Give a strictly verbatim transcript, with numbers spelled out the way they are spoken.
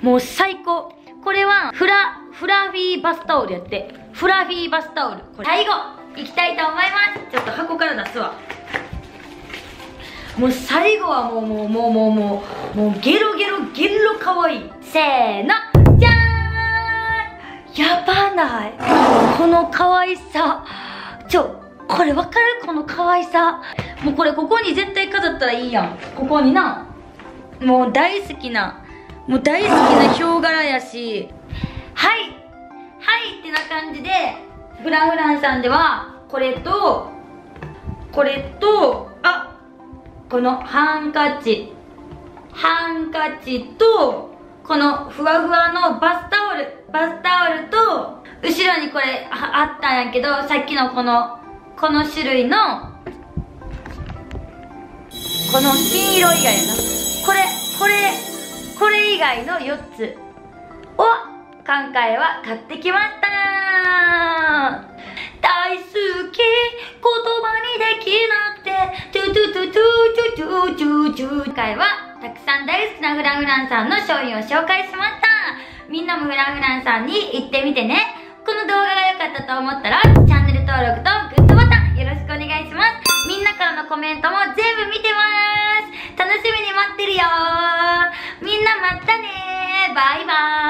もう最高。これは、フラ、フラフィーバスタオルやって。フラフィーバスタオル。これ最後、いきたいと思います。ちょっと箱から出すわ。もう最後はもうもうもうもうもう、もうゲロゲロゲロかわいい。せーの、じゃーん。やばない。この可愛さ。ちょ、これわかる？この可愛さ。もうこれここに絶対飾ったらいいやん。ここにな。もう大好きな、もう大好きなヒョウ柄やし。はい。はいってな感じで、フランフランさんでは、これと、これと、あ、このハンカチ。ハンカチと、このふわふわのバスタオル。バスタオルと、後ろにこれあったんやけど、さっきのこの、この種類の、この金色以外やな。これ、これ、これ以外のよっつを、今回は買ってきました。大好き、言葉にできなくて、トゥトゥトゥトゥトゥトゥトゥトゥ。今回は、たくさん大好きなフランフランさんの商品を紹介しました。みんなもフランフランさんに行ってみてね。この動画が良かったと思ったら、チャンネル登録とグッドボタンよろしくお願いします。みんなからのコメントも全部見てます。楽しみに待ってるよー。みんなまたねー。バイバーイ。